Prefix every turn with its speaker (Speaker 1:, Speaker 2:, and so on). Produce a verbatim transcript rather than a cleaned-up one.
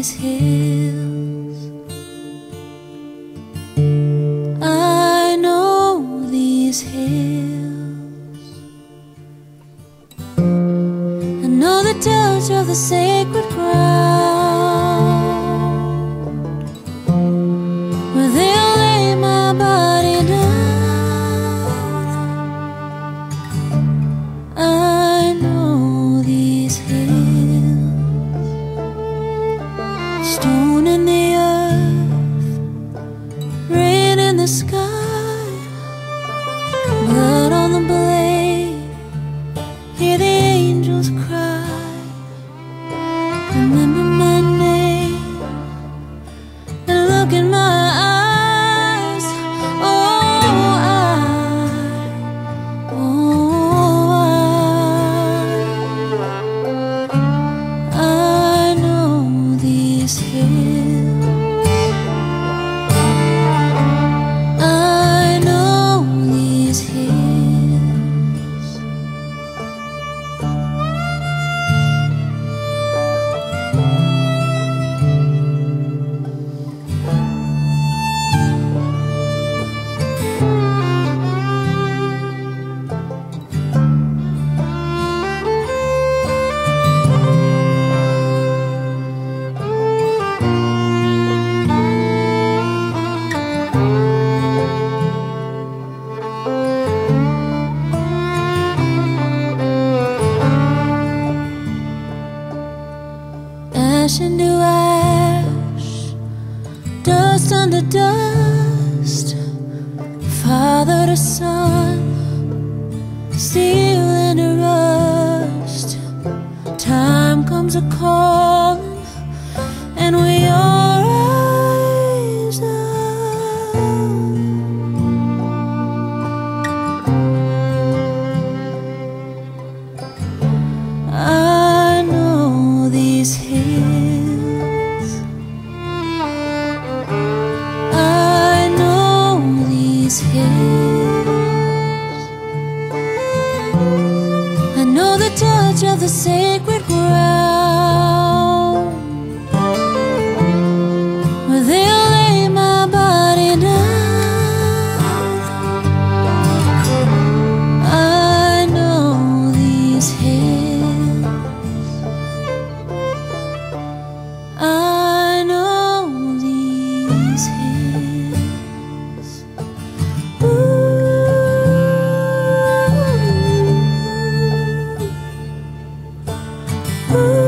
Speaker 1: these hills. I know these hills. I know the touch of the sacred ground, where they'll lay my body down. I know these hills. Stone in the earth, rain in the sky, blood on the blade, hear the angels cry. Remember my name and look in my eyes. Oh, I, oh, I, I know these hills. I know these hills. Ash into ash, dust under dust, father to son, steel into rust. Time comes a calling, and we all rise up. I know these hills. I know these hills. I know the touch of the sacred ground, where they'll lay my body down. I know these hills. I know these hills. Ooh. Ooh.